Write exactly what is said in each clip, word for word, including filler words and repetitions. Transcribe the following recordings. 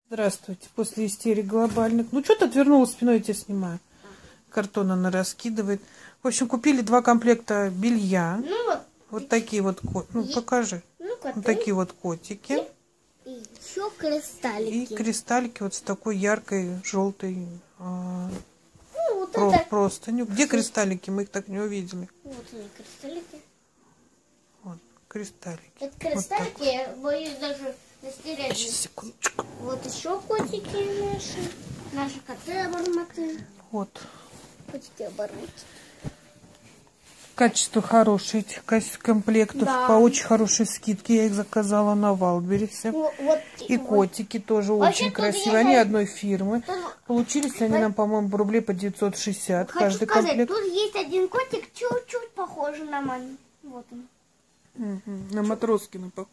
Здравствуйте. После истерик глобальных. Ну, что ты отвернулась спиной, я тебя снимаю. Картон она раскидывает. В общем, купили два комплекта белья. Ну, вот. Вот такие вот котики. Ну, покажи. Ну, вот такие вот котики. И еще кристаллики. И кристаллики вот с такой яркой желтой а, ну, вот про это... простынью. Где кристаллики? Мы их так не увидели. Вот они, кристаллики. Вот, кристаллики. Это кристаллики, вот я боюсь даже растерять. Сейчас, секундочку. Вот еще котики наши. Наши коты обормоты. Вот. Котики обормоты. Качество хорошее этих комплектов. Да. По очень хорошей скидке. Я их заказала на Валберисе. Вот, вот, и вот. Котики тоже вообще очень красивые. Они одной фирмы. Тут... Получились они нам, по-моему, рублей по девятьсот шестьдесят. Хочу каждый сказать, комплект. Тут есть один котик, чуть-чуть похожий на маму. Вот он. Угу. На Матроскина похож.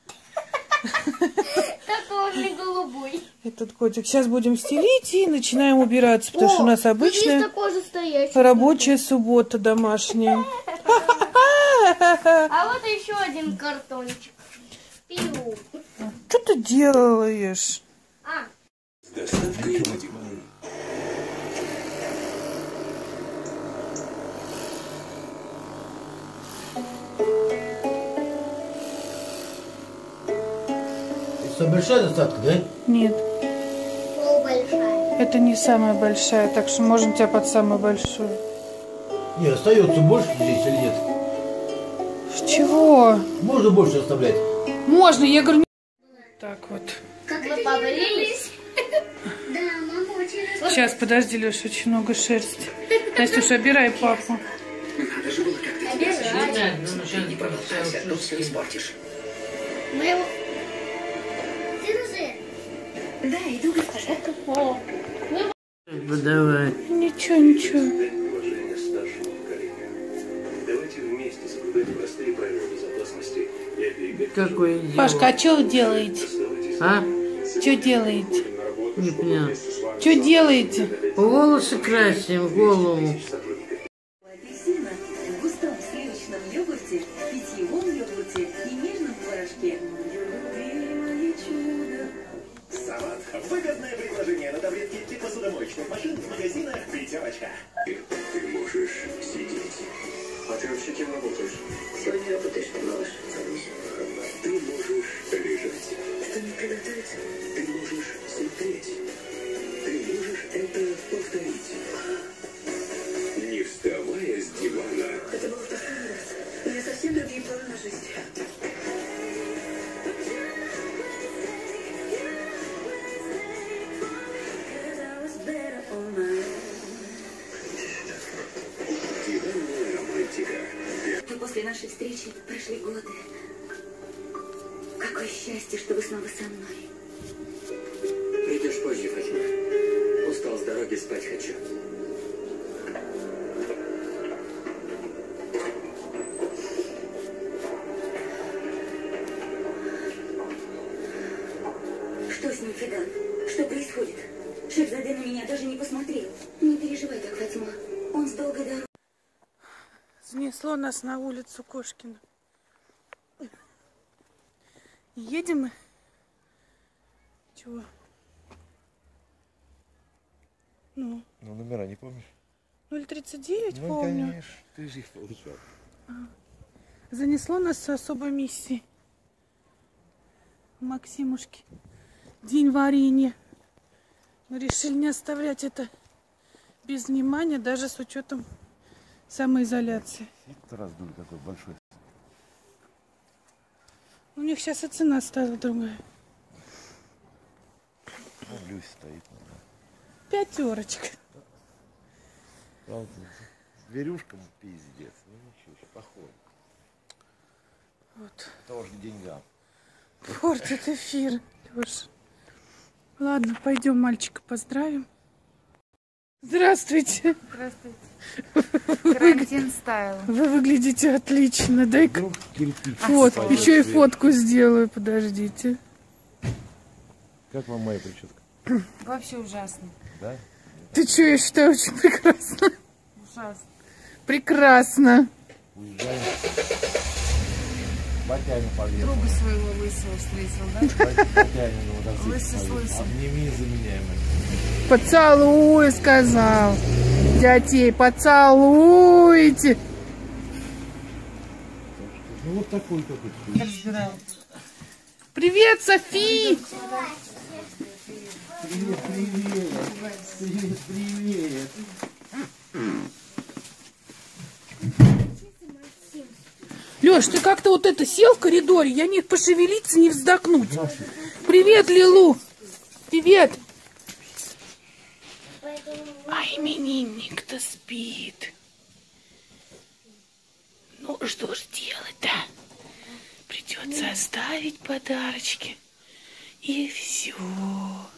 Такой же голубой. Этот котик. Сейчас будем стелить и начинаем убираться, потому О, что у нас обычная рабочая суббота домашняя. А вот еще один картончик. Пиу. Что ты делаешь? А. Самая большая доставка, да? Нет. Большая. Это не самая большая, так что можем тебя под самую большую. Не, остается больше здесь или нет? Чего? Можно больше оставлять? Можно, я говорю, не... Так вот. Как мы повалились. Сейчас, подожди, Леша, очень много шерсти. Настюша, обирай папу. Надо же было как-то тебя защитить. Смотри, не промахайся, а то все испортишь. Мы его... Да, иду, госпожа. Давай. Ничего, ничего. Давайте вместе соблюдать простые правила безопасности. Какое дело? Пашка, а что вы делаете? А? Что делаете? Не понял. Что делаете? Волосы красим, голову. Апельсина в густом сливочном йогурте, питьевом йогурте и нежном творожке. Салат. Выгодное предложение на таблетки для посудомоечных машин в магазинах «Пятерочка». Ты можешь сидеть. А ты вообще кем работаешь? Сегодня работаешь ты, малыш. Ты можешь лежать. Что не приготовиться? Ты можешь смотреть. Ты можешь это повторить. Не вставая с дивана. Это было в последний раз. У меня совсем другие планы на жизнь. После нашей встречи прошли годы. Какое счастье, что вы снова со мной. Придешь позже, Фатима. Устал с дороги, спать хочу. Что с ним, Фидан? Что происходит? Шехзаде на меня даже не посмотрел. Не переживай так, Фатима. Он с долгой дороги. Занесло нас на улицу Кошкина. Едем мы. Чего? Ну. Ну, номера не помнишь? ноль тридцать девять, ну, помню. Конечно, ты же их получал. А. Занесло нас с особой миссией. Максимушки. День варенья. Мы решили не оставлять это без внимания, даже с учетом самоизоляции. Раздуль такой большой. У них сейчас и цена стала другая. Ну, Люсь стоит. Пятерочка. Правда, с зверюшком пиздец. Ну ничего, еще походит. Вот. Тоже к деньгам. Портит эфир. Леша. Ладно, пойдем мальчика поздравим. Здравствуйте. Здравствуйте. Карантин стайл. Вы выглядите отлично. Дай-ка. Вот, еще и фотку сделаю. Подождите. Как вам моя прическа? Вообще ужасно. Да? Ты что, я считаю, очень прекрасно. Ужасно. Прекрасно. Уезжаем. Батяню повесил. Друга своего лысого встретил, да? Батяню на мотоцикле Лысый с повесил. лысым. Обними за меня. Мать. Поцелуй, сказал. Дятей, поцелуйте. Ну вот такой какой-то. Привет, Софи. Привет, привет. Привет, привет. Лёш, ты как-то вот это сел в коридоре, я не пошевелиться, не вздохнуть. Привет, Лилу. Привет. А именинник-то спит. Ну, что ж делать-то? Придется оставить подарочки. И все.